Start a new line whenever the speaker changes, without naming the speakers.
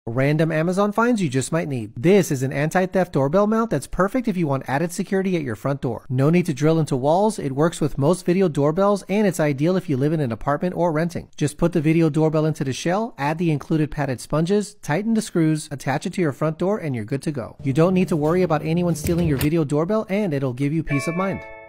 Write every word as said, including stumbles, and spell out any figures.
Random Amazon finds you just might need. This is an anti-theft doorbell mount that's perfect if you want added security at your front door. No need to drill into walls, it works with most video doorbells, and it's ideal if you live in an apartment or renting. Just put the video doorbell into the shell, add the included padded sponges, tighten the screws, attach it to your front door, and you're good to go. You don't need to worry about anyone stealing your video doorbell, and it'll give you peace of mind.